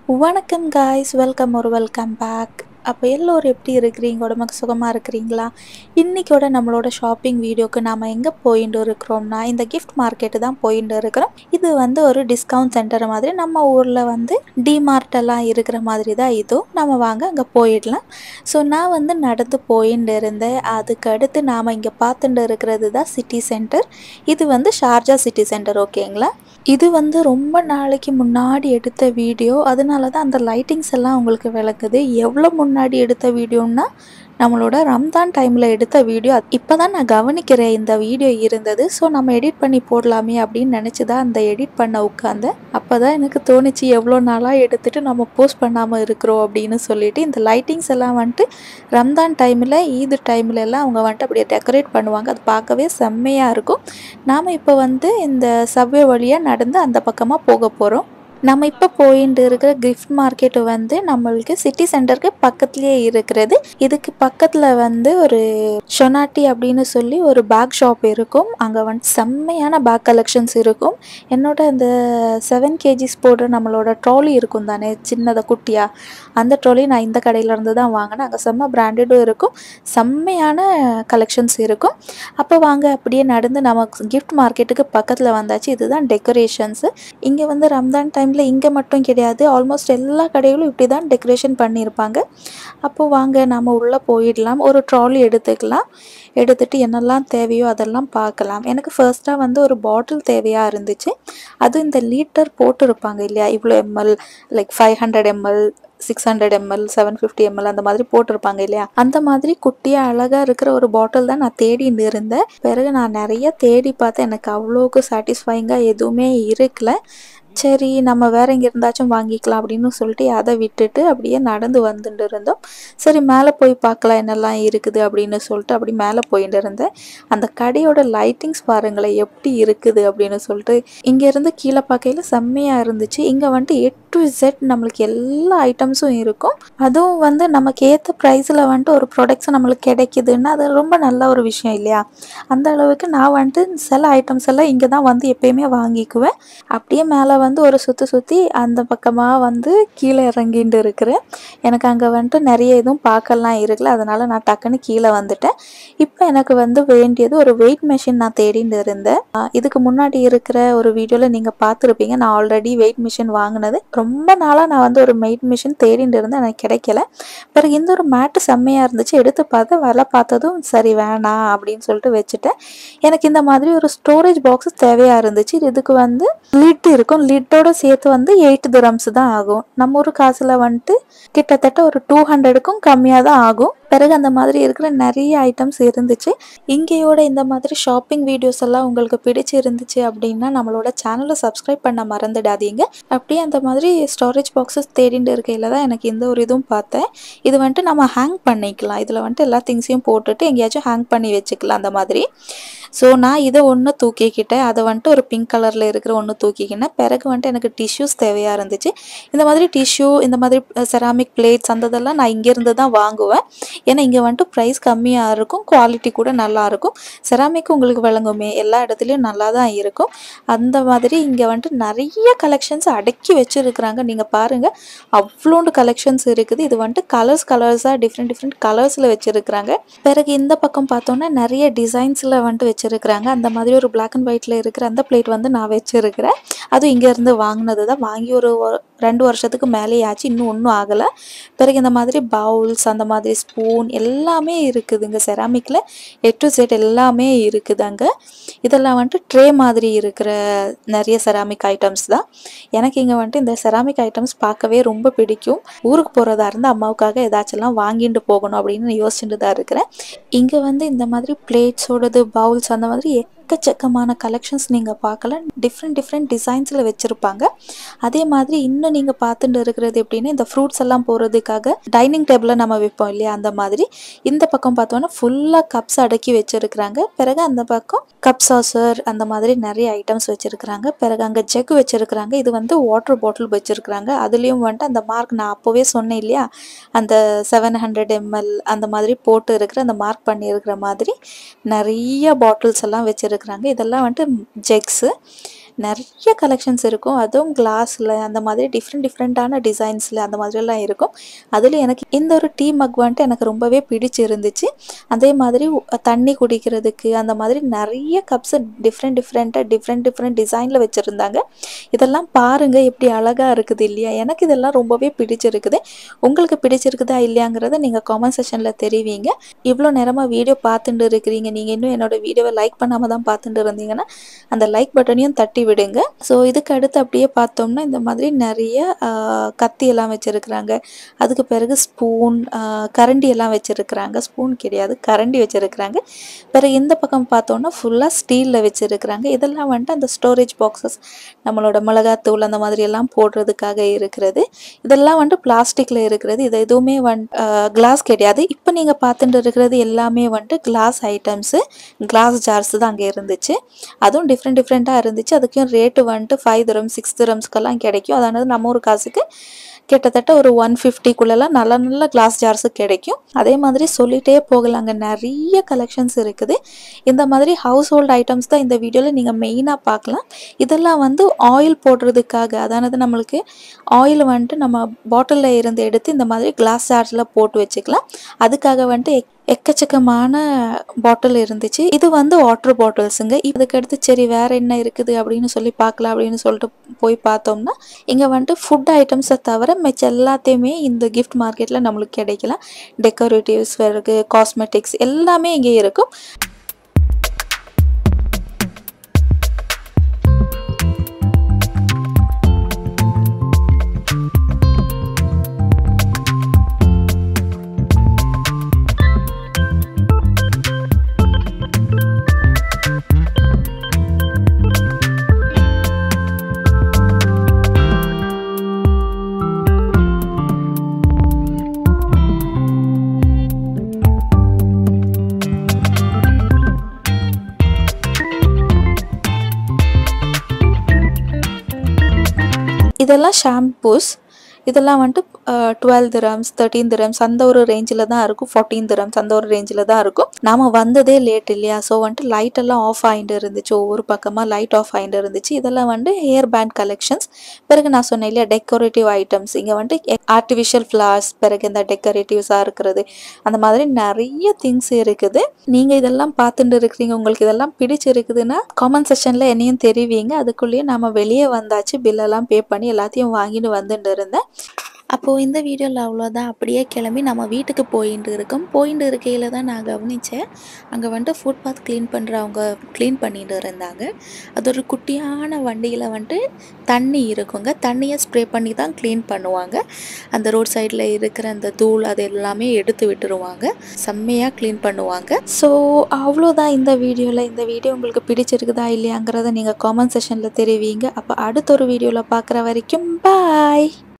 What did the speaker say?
வணக்கம் guys, welcome back. அப்போ எல்லோரும் எப்படி இருக்கிறீங்க? உடம்புக்கு சுகமாக இருக்கிறீங்களா? இன்றைக்கோட நம்மளோட ஷாப்பிங் வீடியோக்கு நாம் எங்கே போயிட்டு இருக்கிறோம்னா இந்த கிஃப்ட் மார்க்கெட்டு தான் போயிட்டு இருக்கிறோம். இது வந்து ஒரு டிஸ்கவுண்ட் சென்டர் மாதிரி, நம்ம ஊரில் வந்து டிமார்ட்டெல்லாம் இருக்கிற மாதிரி தான் இதுவும். நம்ம வாங்க அங்கே போயிடலாம். ஸோ நான் வந்து நடந்து போயிட்டு இருந்தேன். அதுக்கு அடுத்து நாம் இங்கே பார்த்துட்டு இருக்கிறது தான் சிட்டி சென்டர். இது வந்து ஷார்ஜா சிட்டி சென்டர், ஓகேங்களா? இது வந்து ரொம்ப நாளைக்கு முன்னாடி எடுத்த வீடியோ. அதனால தான் அந்த லைட்டிங்ஸ் எல்லாம் உங்களுக்கு விளக்குது. எவ்வளோ முன்னாடி எடுத்த வீடியோன்னா நம்மளோட ரம்ஜான் டைமில் எடுத்த வீடியோ. இப்போ தான் நான் கவனிக்கிறேன் இந்த வீடியோ இருந்தது. ஸோ நம்ம எடிட் பண்ணி போடலாமே அப்படின்னு நினச்சி தான் அந்த எடிட் பண்ண உட்காந்தேன். அப்போ தான் எனக்கு தோணுச்சு எவ்வளோ நாளாக எடுத்துகிட்டு நம்ம போஸ்ட் பண்ணாமல் இருக்கிறோம் அப்படின்னு சொல்லிட்டு. இந்த லைட்டிங்ஸ் எல்லாம் வந்துட்டு ரம்ஜான் டைமில், ஈது டைமில் எல்லாம் அவங்க வந்துட்டு அப்படியே டெக்கரேட் பண்ணுவாங்க. அது பார்க்கவே செம்மையாக இருக்கும். நாம் இப்போ வந்து இந்த சப்வே வழியாக நடந்து அந்த பக்கமாக போக போகிறோம். நம்ம இப்போ போயிட்டு இருக்கிற கிஃப்ட் மார்க்கெட்டு வந்து நம்மளுக்கு சிட்டி சென்டருக்கு பக்கத்துலேயே இருக்கிறது. இதுக்கு பக்கத்தில் வந்து ஒரு ஷொனாட்டி அப்படின்னு சொல்லி ஒரு பேக் ஷாப் இருக்கும். அங்கே வந்து செம்மையான பேக் கலெக்ஷன்ஸ் இருக்கும். என்னோட இந்த 7 kgs போடுற நம்மளோட ட்ராலி இருக்கும் தானே, சின்னதாக குட்டியாக, அந்த ட்ராலி நான் இந்த கடையிலேருந்து தான் வாங்கினேன். அங்கே செம்ம பிராண்டடும் இருக்கும், செம்மையான கலெக்ஷன்ஸ் இருக்கும். அப்போ வாங்க அப்படியே நடந்து நம்ம கிஃப்ட் மார்க்கெட்டுக்கு பக்கத்தில் வந்தாச்சு. இதுதான் டெக்கரேஷன்ஸு. இங்கே வந்து ரம்ஜான் டைமில் இங்கே மட்டும் கிடையாது, ஆல்மோஸ்ட் எல்லா கடைகளும் இப்படி தான் டெக்கரேஷன் பண்ணியிருப்பாங்க. அப்போது வாங்க நம்ம உள்ளே போயிடலாம். ஒரு ட்ராலி எடுத்துக்கலாம். எடுத்துகிட்டு என்னெல்லாம் தேவையோ அதெல்லாம் பார்க்கலாம். எனக்கு ஃபர்ஸ்ட்டாக வந்து ஒரு பாட்டில் தேவையாக இருந்துச்சு. அதுவும் இந்த லீட்டர் போட்டிருப்பாங்க இல்லையா, இவ்வளோ ml, like 500 ml, 600 ml, 750 ml அந்த மாதிரி போட்டிருப்பாங்க இல்லையா, அந்த மாதிரி குட்டியாக அழகாக இருக்கிற ஒரு பாட்டில் தான் நான் தேடிட்டு இருந்தேன். பிறகு நான் நிறைய தேடி பார்த்தேன், எனக்கு அவ்வளோக்கு சாட்டிஸ்ஃபைங்காக எதுவுமே இருக்கல. சரி நம்ம வேற எங்கே இருந்தாச்சும் வாங்கிக்கலாம் அப்படின்னு சொல்லிட்டு அதை விட்டுட்டு அப்படியே நடந்து வந்துட்டு இருந்தோம். சரி மேலே போய் பார்க்கலாம் என்னெல்லாம் இருக்குது அப்படின்னு சொல்லிட்டு அப்படி மேலே போயிட்டு இருந்தேன். அந்த கடையோட லைட்டிங்ஸ் பாருங்களேன் எப்படி இருக்குது அப்படின்னு சொல்லிட்டு. இங்கேருந்து கீழே பார்க்கையில் செம்மையாக இருந்துச்சு. இங்கே வந்துட்டு A to Z நம்மளுக்கு எல்லா ஐட்டம்ஸும் இருக்கும். அதுவும் வந்து நமக்கு ஏற்ற ப்ரைஸில் வந்துட்டு ஒரு ப்ராடக்ட்ஸ் நம்மளுக்கு கிடைக்குதுன்னா அது ரொம்ப நல்ல ஒரு விஷயம் இல்லையா? அந்த அளவுக்கு நான் வந்துட்டு சில ஐட்டம்ஸ் எல்லாம் இங்கே தான் வந்து எப்பயுமே வாங்கிக்குவேன். அப்படியே மேலே வந்து ஒரு சுற்றி அந்த பக்கமாக வந்து கீழே இறங்கிட்டு இருக்கிறேன். எனக்கு அங்கே வந்துட்டு நிறைய எதுவும் பார்க்கலாம் இருக்குல்ல, அதனால் நான் டக்குன்னு கீழே வந்துட்டேன். இப்போ எனக்கு வந்து வேண்டியது ஒரு வெயிட் மிஷின் நான் தேடிட்டு இருந்தேன். இதுக்கு முன்னாடி இருக்கிற ஒரு வீடியோவில் நீங்கள் பார்த்துருப்பீங்க, நான் ஆல்ரெடி வெயிட் மிஷின் வாங்கினது. ரொம்ப நாளாக நான் வந்து ஒரு வெயிட் மிஷின் தேடிட்டு இருந்தேன், எனக்கு கிடைக்கல. பிறகு இந்த ஒரு மேட்டு செம்மையாக இருந்துச்சு, எடுத்து பார்த்து விலை பார்த்ததும் சரி வேணாம் அப்படின்னு சொல்லிட்டு வச்சுட்டேன். எனக்கு இந்த மாதிரி ஒரு ஸ்டோரேஜ் பாக்ஸ் தேவையாக இருந்துச்சு. இதுக்கு வந்து லிட் இருக்கும், லிட்டோட சேர்த்து வந்து 8 dirhams தான் ஆகும். நம்ம ஒரு காசில் வந்துட்டு கிட்டத்தட்ட ஒரு 200க்கும் கம்மியாக தான் ஆகும். பிறகு அந்த மாதிரி இருக்கிற நிறைய ஐட்டம்ஸ் இருந்துச்சு. இங்கேயோட இந்த மாதிரி ஷாப்பிங் வீடியோஸ் எல்லாம் உங்களுக்கு பிடிச்சிருந்துச்சு அப்படின்னா நம்மளோட சேனலை சப்ஸ்கிரைப் பண்ண மறந்துடாதீங்க. அப்படியே அந்த மாதிரி ஸ்டோரேஜ் பாக்ஸஸ் தேடிட்டு இருக்கையில் தான் எனக்கு இந்த ஒரு இதுவும் பார்த்தேன். இது வந்துட்டு நம்ம ஹேங் பண்ணிக்கலாம். இதில் வந்துட்டு எல்லா திங்ஸையும் போட்டுட்டு எங்கேயாச்சும் ஹேங் பண்ணி வச்சுக்கலாம் அந்த மாதிரி. ஸோ நான் இதை ஒன்று தூக்கிக்கிட்டேன். அதை வந்துட்டு ஒரு பிங்க் கலரில் இருக்கிற ஒன்று தூக்கிக்கினேன். பிறகு வந்துட்டு எனக்கு டிஷ்யூஸ் தேவையாக இருந்துச்சு. இந்த மாதிரி டிஷ்யூ, இந்த மாதிரி செராமிக் பிளேட்ஸ் அந்த இதெல்லாம் நான் இங்கேருந்து தான் வாங்குவேன். ஏன்னா இங்கே வந்துட்டு ப்ரைஸ் கம்மியாக இருக்கும், குவாலிட்டி கூட நல்லாயிருக்கும். செராமிக் உங்களுக்கு விளங்குமே, எல்லா இடத்துலையும் நல்லா தான் இருக்கும். அந்த மாதிரி இங்கே வந்துட்டு நிறைய கலெக்ஷன்ஸ் அடக்கி வச்சுருக்குறாங்க. நீங்கள் பாருங்கள், அவ்வளோண்டு கலெக்ஷன்ஸ் இருக்குது. இது வந்துட்டு கலர்ஸாக டிஃப்ரெண்ட் கலர்ஸில் வச்சுருக்குறாங்க. பிறகு இந்த பக்கம் பார்த்தோன்னா நிறைய டிசைன்ஸில் வந்துட்டு வச்சுருக்குறாங்க. அந்த மாதிரி ஒரு பிளாக் அண்ட் ஒயிட்டில் இருக்கிற அந்த பிளேட் வந்து நான் வச்சுருக்கிறேன். அதுவும் இங்கேருந்து வாங்கினது தான். வாங்கி ஒரு 2 வருஷத்துக்கு மேலே ஆச்சு, இன்னும் ஒன்றும் ஆகலை. பிறகு இந்த மாதிரி பவுல்ஸ், அந்த மாதிரி ஸ்பூன் எல்லாமே இருக்குதுங்க. செராமிக்கில் A to Z எல்லாமே இருக்குது அங்கே. இதெல்லாம் வந்துட்டு ட்ரே மாதிரி இருக்கிற நிறைய செராமிக் ஐட்டம்ஸ் தான். எனக்கு இங்கே வந்துட்டு இந்த செராமிக் ஐட்டம்ஸ் பார்க்கவே ரொம்ப பிடிக்கும். ஊருக்கு போகிறதா இருந்தால் அம்மாவுக்காக ஏதாச்சும்லாம் வாங்கிட்டு போகணும் அப்படின்னு யோசிச்சுட்டு தான் இருக்கிறேன். இங்கே வந்து இந்த மாதிரி பிளேட்ஸோடது, பவுல்ஸ் அந்த மாதிரி எக்கச்சக்கமான கலெக்ஷன்ஸ் நீங்கள் பார்க்கலாம். டிஃப்ரெண்ட் டிசைன்ஸில் வச்சுருப்பாங்க. அதே மாதிரி இன்னும் நீங்கள் பார்த்துட்டு இருக்கிறது எப்படின்னா, இந்த ஃப்ரூட்ஸ் எல்லாம் போகிறதுக்காக டைனிங் டேபிளில் நம்ம வைப்போம் இல்லையா, அந்த மாதிரி. இந்த பக்கம் பார்த்தோன்னா ஃபுல்லாக கப்ஸ் அடக்கி வச்சுருக்குறாங்க. பிறகு அந்த பக்கம் கப் சாசர் அந்த மாதிரி நிறைய ஐட்டம்ஸ் வச்சுருக்குறாங்க. பிறகு அங்கே ஜெக் வச்சுருக்குறாங்க. இது வந்து வாட்டர் பாட்டில் வச்சுருக்குறாங்க. அதுலேயும் வந்துட்டு அந்த மார்க் நான் அப்போவே சொன்னேன் இல்லையா, அந்த 700 ml அந்த மாதிரி போட்டு இருக்கிற அந்த மார்க் பண்ணியிருக்கிற மாதிரி நிறைய பாட்டில்ஸ் எல்லாம் வச்சுருக்குறாங்க. இதெல்லாம் வந்துட்டு ஜெக்ஸு. நிறைய கலெக்ஷன்ஸ் இருக்கும். அதுவும் கிளாஸில் அந்த மாதிரி டிஃப்ரெண்ட்டான டிசைன்ஸில் அந்த மாதிரிலாம் இருக்கும். அதில் எனக்கு இந்த ஒரு டீ மக் வந்துட்டு எனக்கு ரொம்பவே பிடிச்சிருந்துச்சு. அதே மாதிரி தண்ணி குடிக்கிறதுக்கு அந்த மாதிரி நிறைய கப்ஸ் டிஃப்ரெண்ட் டிசைனில் வச்சுருந்தாங்க. இதெல்லாம் பாருங்க எப்படி அழகாக இருக்குது இல்லையா? எனக்கு இதெல்லாம் ரொம்பவே பிடிச்சிருக்குது. உங்களுக்கு பிடிச்சிருக்குதா இல்லையாங்கிறத நீங்கள் காமெண்ட் செக்ஷனில் தெரிவிங்க. இவ்வளோ நேரமாக வீடியோ பார்த்துட்டு இருக்கிறீங்க. நீங்கள் இன்னும் என்னோட வீடியோவை லைக் பண்ணாமல் தான் பார்த்துட்டு இருந்தீங்கன்னா அந்த லைக் பட்டனையும் தட்டி விடுங்க. ஸோ இதுக்கு அடுத்து அப்படியே பார்த்தோம்னா இந்த மாதிரி நிறைய கத்தி எல்லாம் வச்சுருக்குறாங்க. அதுக்கு பிறகு ஸ்பூன், கரண்டி எல்லாம் வச்சுருக்குறாங்க. ஸ்பூன் கிடையாது, கரண்டி வச்சுருக்குறாங்க. பிறகு இந்த பக்கம் பார்த்தோன்னா ஃபுல்லாக ஸ்டீலில் வச்சுருக்குறாங்க. இதெல்லாம் வந்துட்டு அந்த ஸ்டோரேஜ் பாக்ஸஸ், நம்மளோட மிளகாத்தூள் அந்த மாதிரி எல்லாம் போடுறதுக்காக இருக்கிறது. இதெல்லாம் வந்துட்டு பிளாஸ்டிக்கில் இருக்கிறது. இது எதுவுமே கிளாஸ் கிடையாது. இப்போ நீங்கள் பார்த்துட்டு இருக்கிறது எல்லாமே வந்துட்டு கிளாஸ் ஐட்டம்ஸு, கிளாஸ் ஜார்ஸ் தான் அங்கே இருந்துச்சு. அதுவும் டிஃப்ரெண்ட்டாக இருந்துச்சு. அதுக்கும் ரேட்டு வந்துட்டு 5 dirhams 6 dirhamsக்கெல்லாம் கிடைக்கும். அதானது நம்ம ஒரு காசுக்கு கிட்டத்தட்ட ஒரு 150க்குள்ளெல்லாம் நல்ல கிளாஸ் ஜார்ஸு கிடைக்கும். அதே மாதிரி சொல்லிகிட்டே போகலாங்க, நிறைய கலெக்ஷன்ஸ் இருக்குது. இந்த மாதிரி ஹவுஸ் ஹோல்ட் ஐட்டம்ஸ் தான் இந்த வீடியோவில் நீங்கள் மெயினாக பார்க்கலாம். இதெல்லாம் வந்து ஆயில் போடுறதுக்காக, அதானது நம்மளுக்கு ஆயில் வந்துட்டு நம்ம பாட்டிலில் இருந்து எடுத்து இந்த மாதிரி கிளாஸ் ஜார்ஸில் போட்டு வச்சுக்கலாம். அதுக்காக வந்துட்டு எக்கச்சக்கமான பாட்டில் இருந்துச்சு. இது வந்து வாட்டர் பாட்டில்ஸுங்க. இதுக்கடுத்து சரி வேறு என்ன இருக்குது அப்படின்னு சொல்லி பார்க்கலாம் அப்படின்னு சொல்லிட்டு போய் பார்த்தோம்னா இங்கே வந்துட்டு ஃபுட் ஐட்டம்ஸை தவிர மிச்சம் எல்லாத்தையுமே இந்த கிஃப்ட் மார்க்கெட்டில் நம்மளுக்கு கிடைக்கலாம். டெக்கரேட்டிவ்ஸ், பிறகு காஸ்மெட்டிக்ஸ் எல்லாமே இங்கே இருக்கும். இதெல்லாம் ஷாம்பூஸ். இதெல்லாம் வந்துட்டு 12 dirhams 13 dirhams அந்த ஒரு ரேஞ்சில் தான் இருக்கும். 14 dirhams அந்த ஒரு ரேஞ்சில் தான் இருக்கும். நாம் வந்ததே லேட் இல்லையா? ஸோ வந்துட்டு லைட்டெல்லாம் ஆஃப் ஆகிட்டு இருந்துச்சு. ஒவ்வொரு பக்கமாக லைட் ஆஃப் ஆகிட்டு இருந்துச்சு. இதெல்லாம் வந்து ஹேர் பேண்ட் கலெக்ஷன்ஸ். பிறகு நான் சொன்னேன் இல்லையா டெக்கரேட்டிவ் ஐட்டம்ஸ். இங்கே வந்துட்டு ஆர்டிஃபிஷியல் ஃப்ளார்ஸ், பிறகு இந்த டெக்கரேட்டிவ்ஸாக இருக்கிறது, அந்த மாதிரி நிறைய திங்ஸ் இருக்குது. நீங்கள் இதெல்லாம் பார்த்துட்டு இருக்கிறீங்க. உங்களுக்கு இதெல்லாம் பிடிச்சிருக்குதுன்னா காமெண்ட் செக்ஷனில் என்னையும் தெரிவிங்க. அதுக்குள்ளேயே நம்ம வெளியே வந்தாச்சு. பில்லெல்லாம் பே பண்ணி எல்லாத்தையும் வாங்கிட்டு வந்துட்டு இருந்தேன். அப்போது இந்த வீடியோவில் அவ்வளோதான். அப்படியே கிளம்பி நம்ம வீட்டுக்கு போயிட்டு இருக்கையில் தான் நான் கவனித்தேன். அங்கே வந்துட்டு ஃபுட்பாத் அவங்க க்ளீன் பண்ணிட்டு இருந்தாங்க. அது ஒரு குட்டியான வண்டியில் வந்துட்டு தண்ணி இருக்குங்க. தண்ணியை ஸ்ப்ரே பண்ணி தான் க்ளீன் பண்ணுவாங்க. அந்த ரோட் சைடில் இருக்கிற அந்த தூள் அது எல்லாமே எடுத்து விட்டுருவாங்க. செம்மையாக க்ளீன் பண்ணுவாங்க. ஸோ அவ்வளோதான் இந்த வீடியோவில். இந்த வீடியோ உங்களுக்கு பிடிச்சிருக்குதா இல்லையாங்கிறத நீங்கள் காமெண்ட் செக்ஷனில் தெரிவிங்க. அப்போ அடுத்த ஒரு வீடியோவில் பார்க்குற வரைக்கும் பாய்.